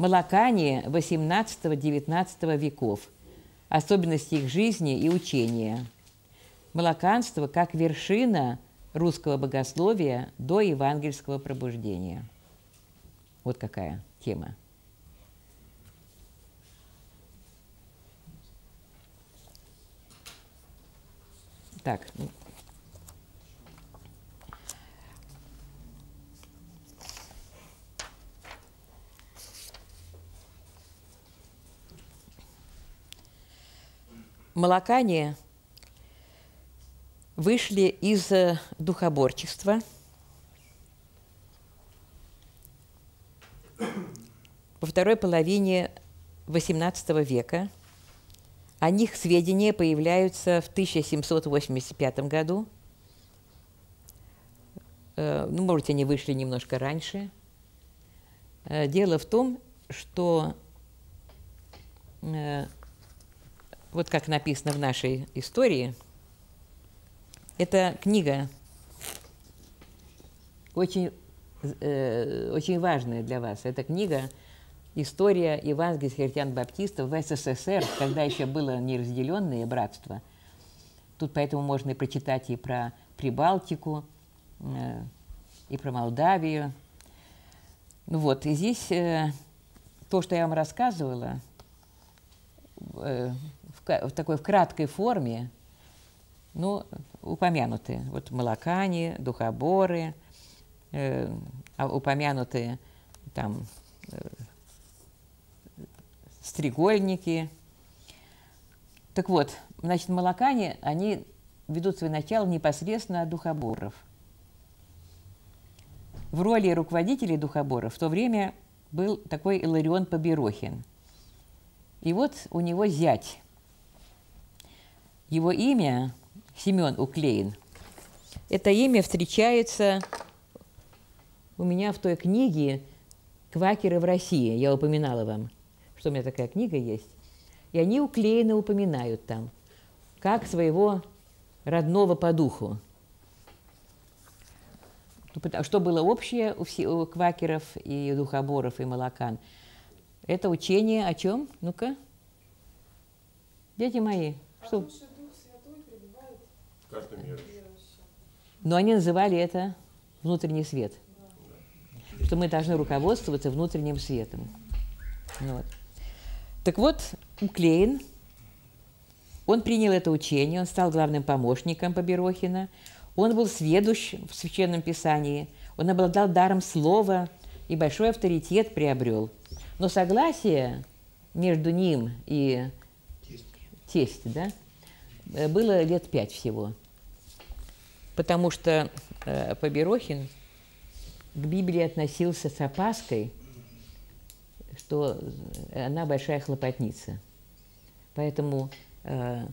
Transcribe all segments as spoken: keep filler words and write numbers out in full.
молокане восемнадцатого-девятнадцатого веков, особенности их жизни и учения. Молоканство как вершина русского богословия до евангельского пробуждения. Вот какая тема. Так. Молокане вышли из духоборчества во второй половине восемнадцатого века. О них сведения появляются в тысяча семьсот восемьдесят пятом году. Ну, может, они вышли немножко раньше. Дело в том, что вот как написано в нашей истории, эта книга очень, э, очень важная для вас. Эта книга «История евангельских христиан-баптистов в СССР», когда еще было неразделенное братство. Тут поэтому можно и прочитать и про Прибалтику, э, и про Молдавию. Ну вот, и здесь э, то, что я вам рассказывала, э, в, в такой в краткой форме, ну, упомянуты. Вот молокане, духоборы, э, упомянуты там э, стрегольники. Так вот, значит, молокане, они ведут свое начало непосредственно от духоборов. В роли руководителей духоборов в то время был такой Иларион Поберохин. И вот у него зять. Его имя Семен Уклеин. Это имя встречается у меня в той книге «Квакеры в России». Я упоминала вам, что у меня такая книга есть. И они Уклеина упоминают там, как своего родного по духу. Что было общее у, всех, у квакеров и духоборов и молокан? Это учение о чем? Ну-ка. Дети мои. Что? Но они называли это внутренний свет. Да. Что мы должны руководствоваться внутренним светом. Ну, вот. Так вот, Уклеин, он принял это учение, он стал главным помощником Поберохина, он был сведущ в Священном Писании, он обладал даром слова и большой авторитет приобрел. Но согласие между ним и тесть, да, было лет пять всего. Потому что э, Поберохин к Библии относился с опаской, что она большая хлопотница. Поэтому э,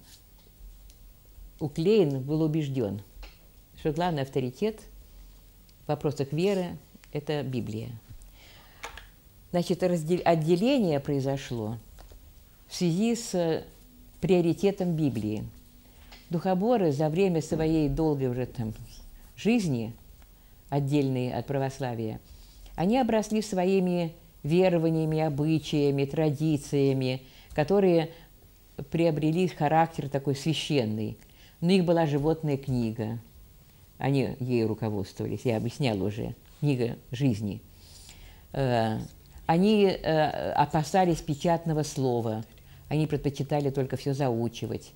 Уклеин был убежден, что главный авторитет в вопросах веры – это Библия. Значит, раздел... отделение произошло в связи с приоритетом Библии. Духоборы за время своей долгой уже там жизни, отдельные от православия, они обросли своими верованиями, обычаями, традициями, которые приобрели характер такой священный. Но их была животная книга. Они ею руководствовались, я объясняла уже, книга жизни. Они опасались печатного слова, они предпочитали только все заучивать.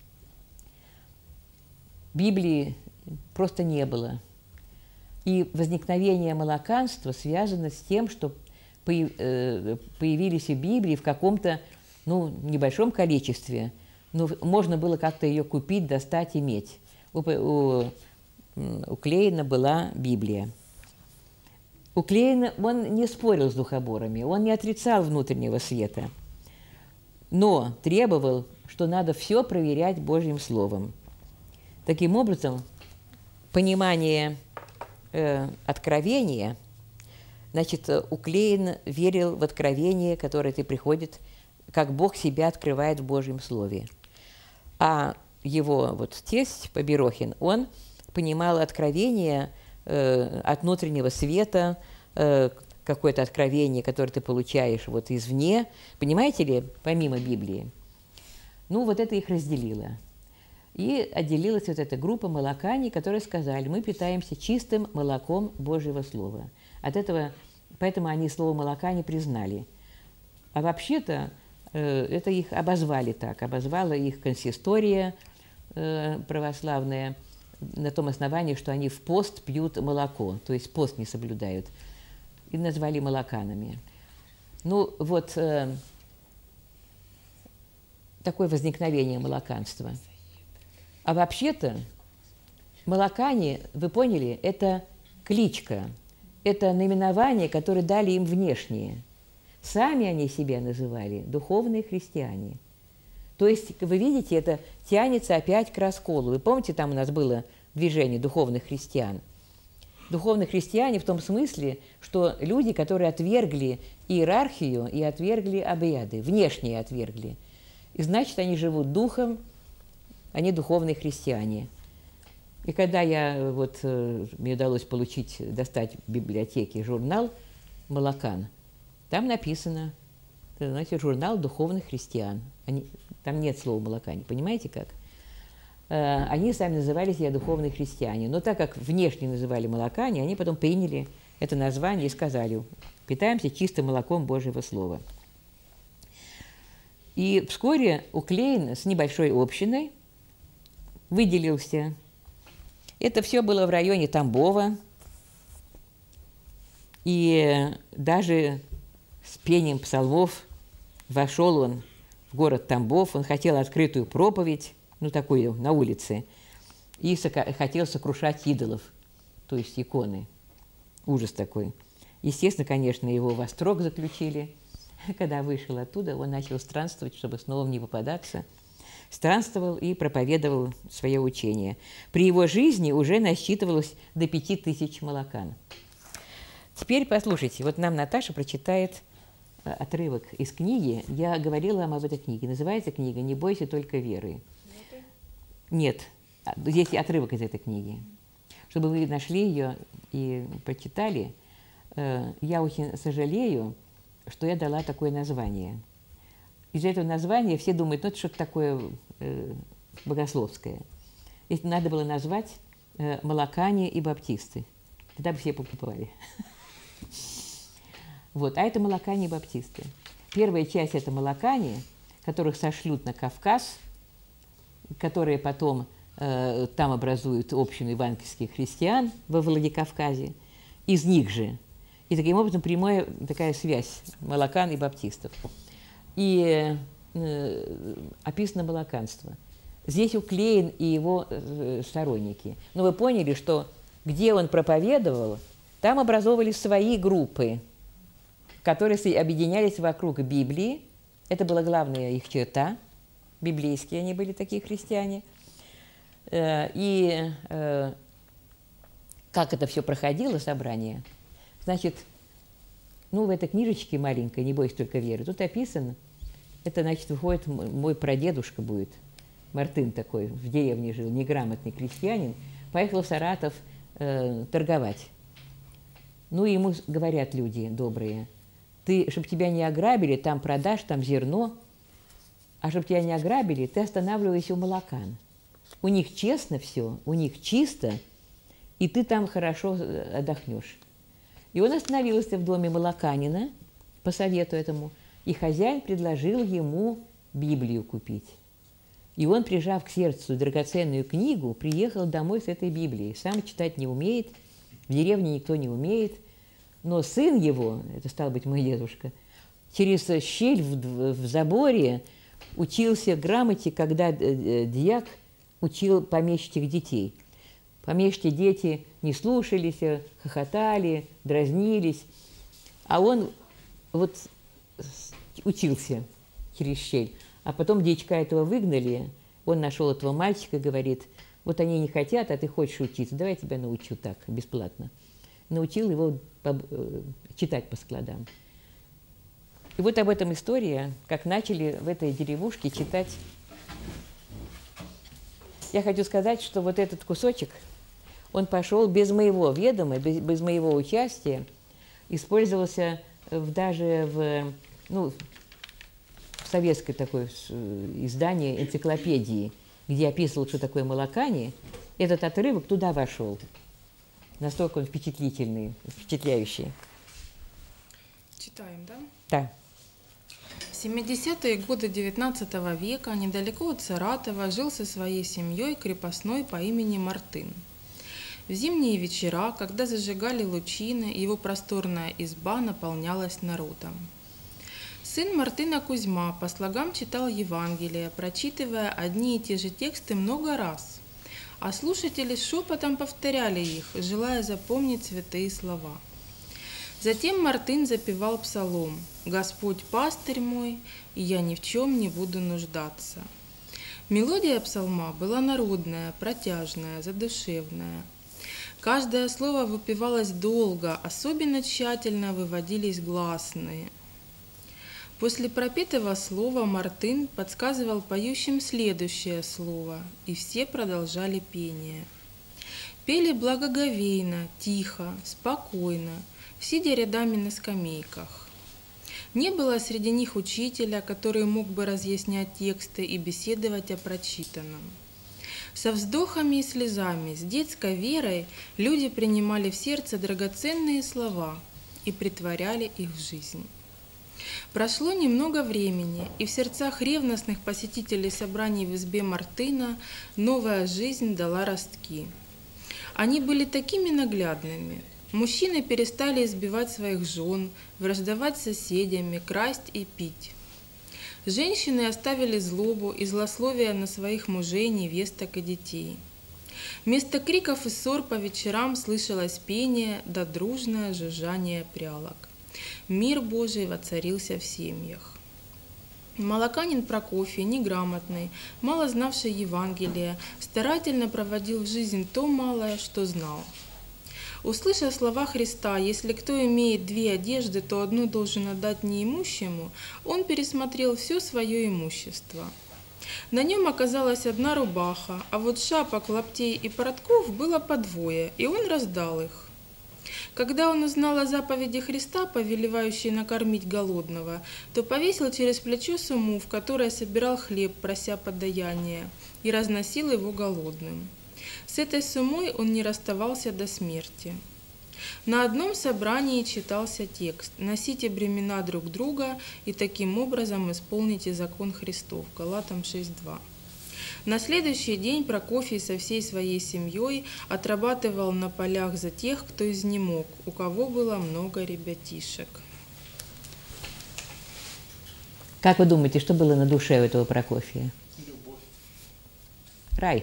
Библии просто не было. И возникновение молоканства связано с тем, что появились в Библии в каком-то, ну, небольшом количестве, но можно было как-то ее купить, достать, иметь. У, у, у Клейна была Библия. У Клейна он не спорил с духоборами, он не отрицал внутреннего света, но требовал, что надо все проверять Божьим Словом. Таким образом, понимание э, откровения, значит, Уклеин верил в откровение, которое ты приходит, как Бог себя открывает в Божьем Слове. А его вот тесть Поберохин, он понимал откровение э, от внутреннего света, э, какое-то откровение, которое ты получаешь вот извне. Понимаете ли, помимо Библии. Ну, вот это их разделило. И отделилась вот эта группа молокане, которые сказали, мы питаемся чистым молоком Божьего Слова. От этого, поэтому они слово молока не признали. А вообще-то э, это их обозвали так, обозвала их консистория э, православная на том основании, что они в пост пьют молоко, то есть пост не соблюдают, и назвали молоканами. Ну вот э, такое возникновение молоканства. А вообще-то молокане, вы поняли, это кличка, это наименование, которое дали им внешние. Сами они себя называли духовные христиане. То есть, вы видите, это тянется опять к расколу. Вы помните, там у нас было движение духовных христиан? Духовные христиане в том смысле, что люди, которые отвергли иерархию и отвергли обряды, внешние отвергли. И значит, они живут духом, они духовные христиане. И когда я, вот, мне удалось получить, достать в библиотеке журнал «Молокан», там написано, знаете, журнал духовных христиан. Они, там нет слова «молокане», понимаете как? Они сами называли себя духовные христиане. Но так как внешне называли молокане, они потом приняли это название и сказали, питаемся чистым молоком Божьего Слова. И вскоре Уклейн с небольшой общиной выделился. Это все было в районе Тамбова. И даже с пением псалмов вошел он в город Тамбов. Он хотел открытую проповедь, ну такую, на улице, и сока- хотел сокрушать идолов, то есть иконы. Ужас такой. Естественно, конечно, его в острог заключили. Когда вышел оттуда, он начал странствовать, чтобы снова не попадаться. Странствовал и проповедовал свое учение. При его жизни уже насчитывалось до пяти тысяч молокан. Теперь послушайте, вот нам Наташа прочитает отрывок из книги. Я говорила вам об этой книге. Называется книга «Не бойся только веры». Нет, здесь отрывок из этой книги. Чтобы вы нашли ее и прочитали, я очень сожалею, что я дала такое название. Из-за этого названия все думают, ну это что-то такое э, богословское. Если надо было назвать э, молокане и баптисты, тогда бы все покупали. Вот, а это молокане и баптисты. Первая часть – это молокане, которых сошлют на Кавказ, которые потом э, там образуют общину евангельских христиан во Владикавказе, из них же. И таким образом прямая такая связь молокан и баптистов. И э, описано молоканство. Здесь Уклейн и его э, сторонники. Но вы поняли, что где он проповедовал, там образовывались свои группы, которые объединялись вокруг Библии. Это была главная их черта. Библейские они были такие христиане. Э, и э, как это все проходило, собрание? Значит, ну, в этой книжечке маленькой «Не бойся только веры» тут описано, это, значит, выходит, мой прадедушка будет, Мартын такой, в деревне жил, неграмотный крестьянин, поехал в Саратов э, торговать. Ну, ему говорят люди добрые, ты, чтобы тебя не ограбили, там продашь, там зерно, а чтобы тебя не ограбили, ты останавливайся у молокан. У них честно все, у них чисто, и ты там хорошо отдохнешь. И он остановился в доме молоканина, по совету этому, и хозяин предложил ему Библию купить. И он, прижав к сердцу драгоценную книгу, приехал домой с этой Библией. Сам читать не умеет, в деревне никто не умеет, но сын его, это стал быть мой дедушка, через щель в, в заборе учился грамоте, когда дьяк учил помещичьих детей. Помещичьи дети не слушались, хохотали, дразнились, а он вот учился через щель. А потом дьячка этого выгнали, он нашел этого мальчика и говорит, вот они не хотят, а ты хочешь учиться, давай я тебя научу так, бесплатно. Научил его читать по складам. И вот об этом история, как начали в этой деревушке читать. Я хочу сказать, что вот этот кусочек, он пошел без моего ведома, без, без моего участия использовался в, даже в, ну, в советской такой издании энциклопедии, где описывал, что такое молокане. Этот отрывок туда вошел. Настолько он впечатлительный, впечатляющий. Читаем, да? Да. В семидесятые годы девятнадцатого века недалеко от Саратова жил со своей семьей крепостной по имени Мартын. В зимние вечера, когда зажигали лучины, его просторная изба наполнялась народом. Сын Мартына Кузьма по слогам читал Евангелие, прочитывая одни и те же тексты много раз, а слушатели шепотом повторяли их, желая запомнить святые слова. Затем Мартын запевал псалом «Господь пастырь мой, и я ни в чем не буду нуждаться». Мелодия псалма была народная, протяжная, задушевная. Каждое слово выпевалось долго, особенно тщательно выводились гласные. После пропетого слова Мартын подсказывал поющим следующее слово, и все продолжали пение. Пели благоговейно, тихо, спокойно, сидя рядами на скамейках. Не было среди них учителя, который мог бы разъяснять тексты и беседовать о прочитанном. Со вздохами и слезами, с детской верой люди принимали в сердце драгоценные слова и претворяли их в жизнь. Прошло немного времени, и в сердцах ревностных посетителей собраний в избе Мартына новая жизнь дала ростки. Они были такими наглядными. Мужчины перестали избивать своих жен, враждовать с соседями, красть и пить. Женщины оставили злобу и злословие на своих мужей, невесток и детей. Вместо криков и ссор по вечерам слышалось пение да дружное жужжание прялок. Мир Божий воцарился в семьях. Молоканин Прокофий, неграмотный, мало знавший Евангелие, старательно проводил в жизнь то малое, что знал. Услышав слова Христа, если кто имеет две одежды, то одну должен отдать неимущему, он пересмотрел все свое имущество. На нем оказалась одна рубаха, а вот шапок, лаптей и поротков было по двое, и он раздал их. Когда он узнал о заповеди Христа, повелевающей накормить голодного, то повесил через плечо сумму, в которой собирал хлеб, прося подаяния, и разносил его голодным. С этой суммой он не расставался до смерти. На одном собрании читался текст «Носите бремена друг друга и таким образом исполните закон Христов» Галатам шесть два. На следующий день Прокофий со всей своей семьей отрабатывал на полях за тех, кто изнемог, у кого было много ребятишек. Как вы думаете, что было на душе у этого Прокофия? Любовь. Рай.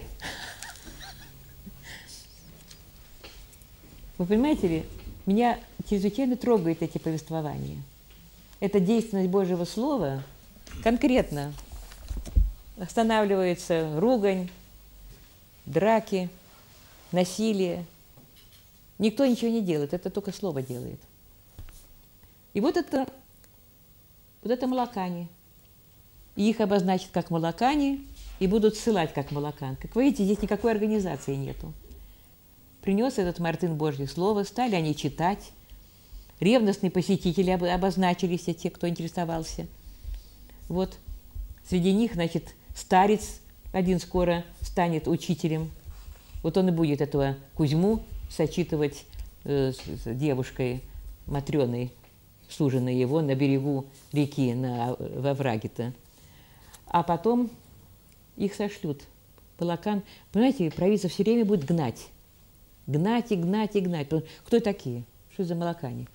Вы понимаете ли, меня чрезвычайно трогают эти повествования. Это действенность Божьего Слова конкретно. Останавливается ругань, драки, насилие. Никто ничего не делает, это только Слово делает. И вот это, вот это молокане. И их обозначат как молокане и будут ссылать как молокан. Как вы видите, здесь никакой организации нету. Принес этот Мартын Божье Слово, стали они читать. Ревностные посетители обозначились, те, кто интересовался. Вот. Среди них, значит, старец один скоро станет учителем. Вот он и будет этого Кузьму сочитывать э, с девушкой Матрёной, суженой его, на берегу реки, на, во овраге-то. А потом их сошлют. Молокан. Понимаете, правительство все время будет гнать. Гнать и гнать и гнать. Кто такие? Что за молокане?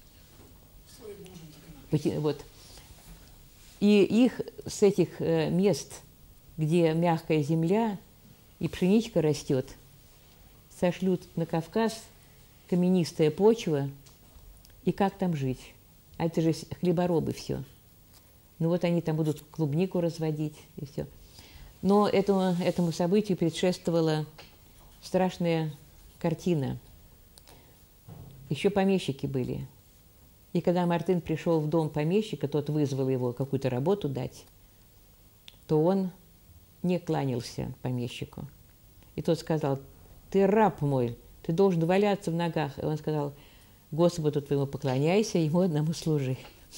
Вот. И их с этих мест, где мягкая земля и пшеничка растет, сошлют на Кавказ, каменистая почва, и как там жить? А это же хлеборобы все. Ну вот они там будут клубнику разводить и все. Но этому, этому событию предшествовала страшная картина. Еще помещики были. И когда Мартын пришел в дом помещика, тот вызвал его какую-то работу дать, то он не кланялся помещику. И тот сказал: «Ты раб мой, ты должен валяться в ногах». И он сказал: Господу твоему поклоняйся, ему одному служи.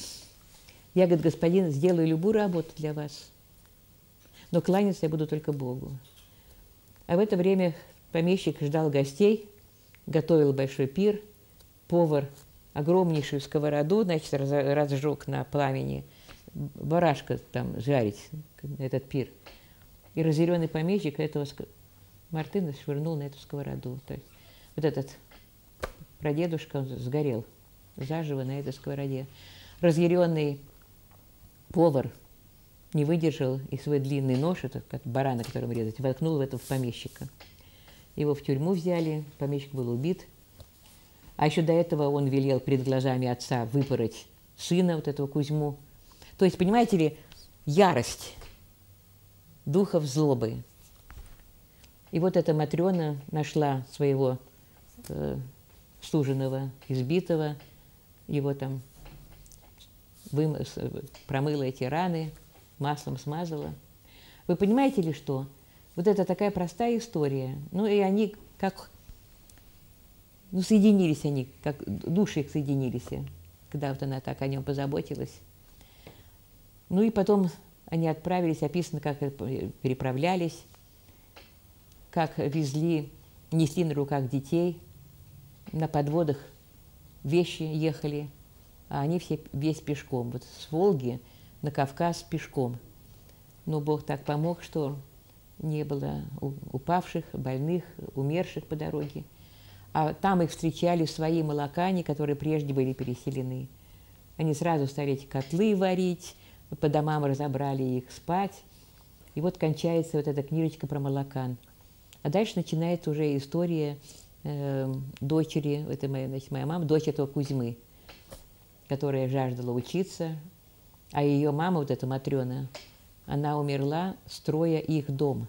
Я, говорит, господин, сделаю любую работу для вас, но кланяться я буду только Богу. А в это время помещик ждал гостей, готовил большой пир, повар огромнейшую сковороду, значит, разжег на пламени, барашка там жарить, этот пир. И разъяренный помещик этого Мартына швырнул на эту сковороду. То есть вот этот прадедушка, он сгорел заживо на этой сковороде. Разъяренный повар не выдержал и свой длинный нож, это как барана, которым резать, воткнул в этого помещика. Его в тюрьму взяли, помещик был убит. А еще до этого он велел перед глазами отца выпороть сына, вот этого Кузьму. То есть, понимаете ли, ярость духов злобы. И вот эта Матрена нашла своего э, суженого, избитого, его там вым... промыла эти раны, маслом смазала. Вы понимаете ли, что? Вот это такая простая история. Ну и они как... Ну, соединились они, как души их соединились, когда вот она так о нем позаботилась. Ну и потом они отправились, описано, как переправлялись, как везли, несли на руках детей, на подводах вещи ехали, а они все весь пешком. Вот с Волги на Кавказ пешком. Но Бог так помог, что не было упавших, больных, умерших по дороге. А там их встречали свои молокане, которые прежде были переселены. Они сразу стали эти котлы варить, по домам разобрали их спать. И вот кончается вот эта книжечка про молокан. А дальше начинается уже история э, дочери, это моя, значит, моя мама, дочь этого Кузьмы, которая жаждала учиться. А ее мама, вот эта Матрена, она умерла, строя их дом,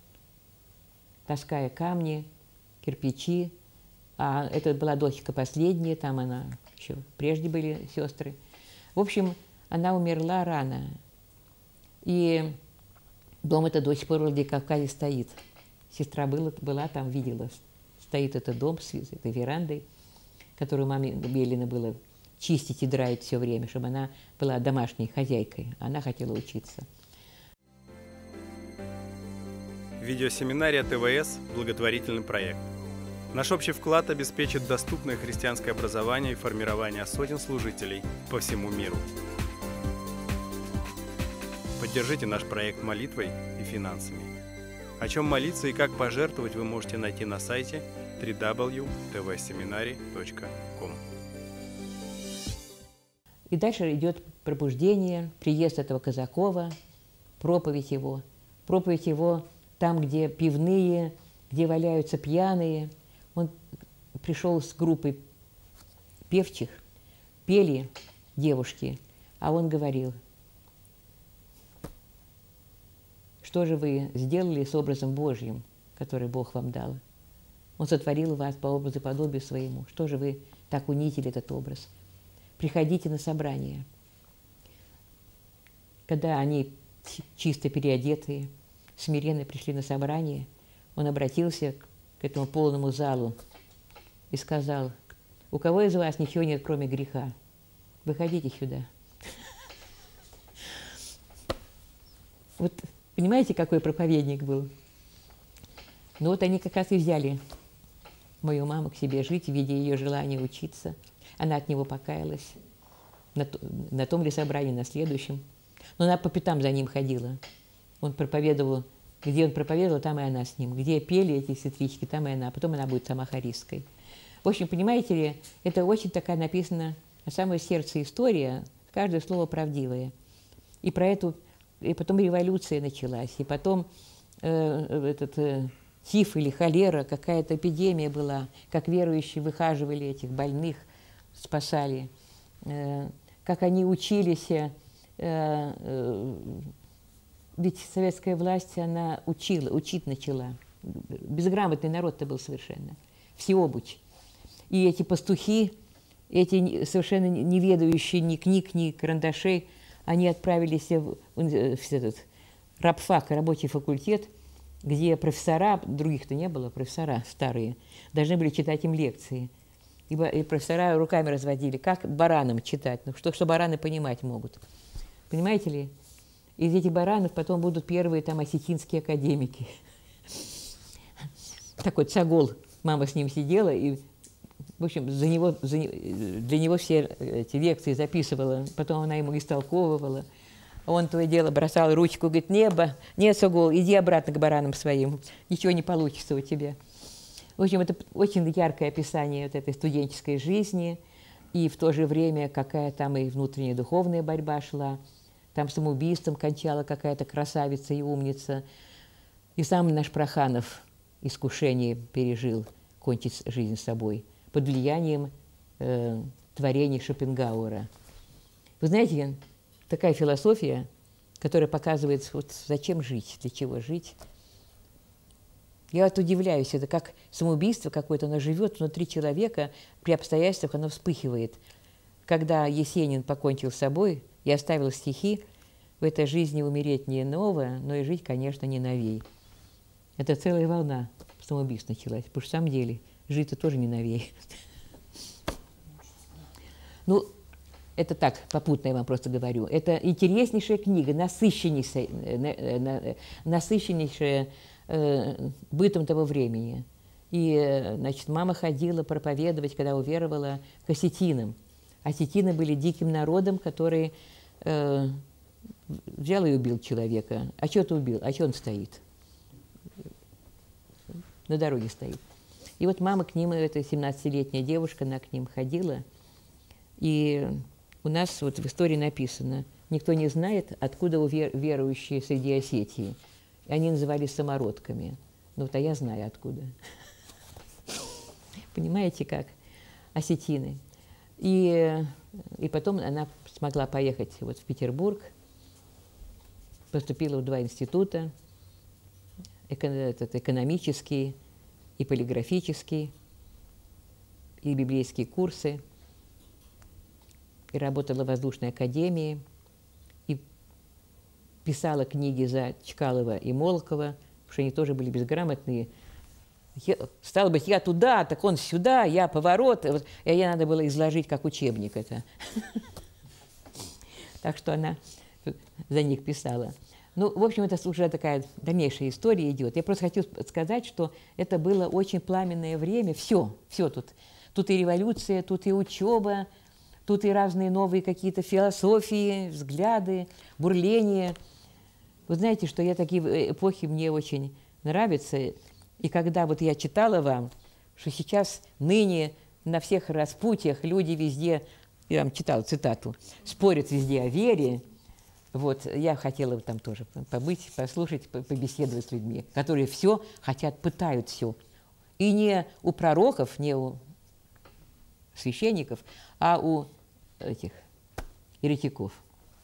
таская камни, кирпичи. А это была дочка последняя, там она еще прежде были сестры. В общем, она умерла рано. И дом этот до сих пор в Владикавказе стоит. Сестра была, была там, видела. Стоит этот дом с этой верандой, которую маме велено было чистить и драить все время, чтобы она была домашней хозяйкой. Она хотела учиться. Видеосеминария ТВС – благотворительный проект. Наш общий вклад обеспечит доступное христианское образование и формирование сотен служителей по всему миру. Поддержите наш проект молитвой и финансами. О чем молиться и как пожертвовать вы можете найти на сайте дабл ю дабл ю дабл ю точка тэ вэ семинари точка ком. И дальше идет пробуждение, приезд этого Казакова, проповедь его. Проповедь его там, где пивные, где валяются пьяные. Он пришел с группой певчих, пели девушки, а он говорил: что же вы сделали с образом Божьим, который Бог вам дал? Он сотворил вас по образу и подобию своему. Что же вы так унизили этот образ? Приходите на собрание. Когда они, чисто переодетые, смиренно пришли на собрание, он обратился к этому полному залу и сказал: у кого из вас ничего нет, кроме греха? Выходите сюда. Вот понимаете, какой проповедник был? Ну вот они как раз и взяли мою маму к себе жить, видя ее желание учиться. Она от него покаялась на, на том ли собрании, на следующем. Но она по пятам за ним ходила. Он проповедовал, где он проповедовал, там и она с ним. Где пели эти сестрички, там и она. Потом она будет сама хористкой. В общем, понимаете ли, это очень такая написана на самое сердце история, каждое слово правдивое. И про эту, и потом революция началась, и потом э, этот э, тиф или холера, какая-то эпидемия была, как верующие выхаживали этих больных, спасали, э, как они учились. Э, э, ведь советская власть, она учила, учить начала. Безграмотный народ-то был совершенно, всеобуч. И эти пастухи, эти совершенно не ведающие ни книг, ни карандашей, они отправились в, в этот рабфак, рабочий факультет, где профессора, других-то не было, профессора старые, должны были читать им лекции. И, и профессора руками разводили, как баранам читать, ну, что, что бараны понимать могут. Понимаете ли? Из этих баранов потом будут первые там осетинские академики. Такой цагол, мама с ним сидела, и, в общем, за него, за, для него все эти лекции записывала, потом она ему истолковывала. Он то и дело бросал ручку, говорит, небо, нет, Согол, иди обратно к баранам своим, ничего не получится у тебя. В общем, это очень яркое описание вот этой студенческой жизни, и в то же время какая там и внутренняя духовная борьба шла. Там самоубийством кончала какая-то красавица и умница. И сам наш Проханов искушение пережил кончить жизнь с собой под влиянием э, творений Шопенгауэра. Вы знаете, такая философия, которая показывает, вот зачем жить, для чего жить. Я вот удивляюсь, это как самоубийство какое-то, оно живет внутри человека, при обстоятельствах оно вспыхивает. Когда Есенин покончил с собой и оставил стихи, в этой жизни умереть не новое, но и жить, конечно, не новей. Это целая волна самоубийств началась, потому что в самом деле жить-то тоже не новей. Ну, это так, попутно я вам просто говорю. Это интереснейшая книга, насыщеннейшая, насыщеннейшая э, бытом того времени. И, значит, мама ходила проповедовать, когда уверовала, к осетинам. Осетины были диким народом, который э, взял и убил человека. А что ты убил? А что он стоит? На дороге стоит. И вот мама к ним, эта семнадцатилетняя девушка, она к ним ходила. И у нас вот в истории написано, никто не знает, откуда верующие среди Осетии. И они назывались самородками. Ну вот, а я знаю, откуда. Понимаете, как? Осетины. И, и потом она смогла поехать вот в Петербург, поступила в два института, эко, этот, экономический и полиграфический, и библейские курсы, и работала в воздушной академии, и писала книги за Чкалова и Молокова, потому что они тоже были безграмотные. Я, стало быть, я туда, так он сюда, я поворот. Вот, и ей надо было изложить как учебник это. Так что она за них писала. Ну, в общем, это уже такая дальнейшая история идет. Я просто хочу сказать, что это было очень пламенное время. Все, все тут. Тут и революция, тут и учеба, тут и разные новые какие-то философии, взгляды, бурления. Вы знаете, что я такие эпохи мне очень нравятся. И когда вот я читала вам, что сейчас, ныне, на всех распутьях люди везде, я вам читала цитату, спорят везде о вере, вот, я хотела там тоже побыть, послушать, побеседовать с людьми, которые все хотят, пытают все. И не у пророков, не у священников, а у этих еретиков.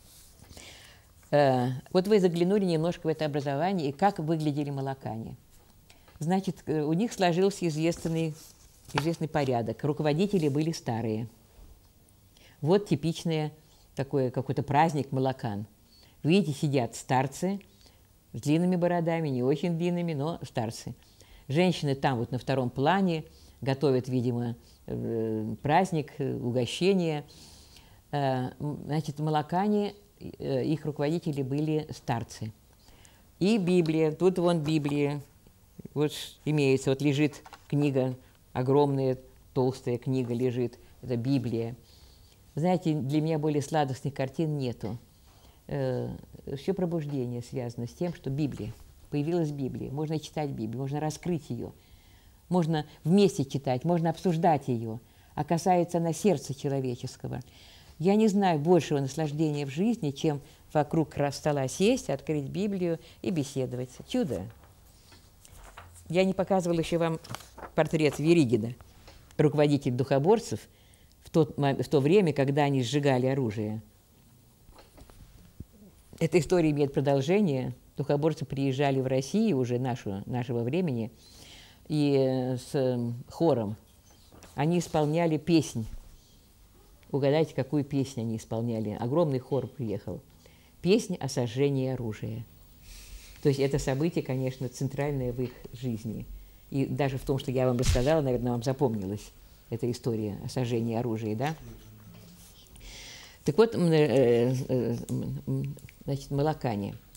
Вот вы заглянули немножко в это образование, и как выглядели молокане. Значит, у них сложился известный, известный порядок. Руководители были старые. Вот типичный такой какой-то праздник молокан. Видите, сидят старцы с длинными бородами, не очень длинными, но старцы. Женщины там вот на втором плане готовят, видимо, праздник, угощение. Значит, молокане, их руководители были старцы. И Библия, тут вон Библия. Вот имеется, вот лежит книга, огромная, толстая книга лежит, это Библия. Знаете, для меня более сладостных картин нету. Э, все пробуждение связано с тем, что Библия, появилась Библия, можно читать Библию, можно раскрыть ее, можно вместе читать, можно обсуждать ее, а касается она сердца человеческого. Я не знаю большего наслаждения в жизни, чем вокруг стола сесть, открыть Библию и беседовать. Чудо! Я не показывала еще вам портрет Веригина, руководитель духоборцев, в, тот, в то время, когда они сжигали оружие. Эта история имеет продолжение. Духоборцы приезжали в Россию уже нашу, нашего времени, и с хором они исполняли песнь. Угадайте, какую песню они исполняли. Огромный хор приехал. Песня о сожжении оружия. То есть это событие, конечно, центральное в их жизни. И даже в том, что я вам рассказала, наверное, вам запомнилось. эта история о сожжении оружия, да? Так вот, значит, молокане.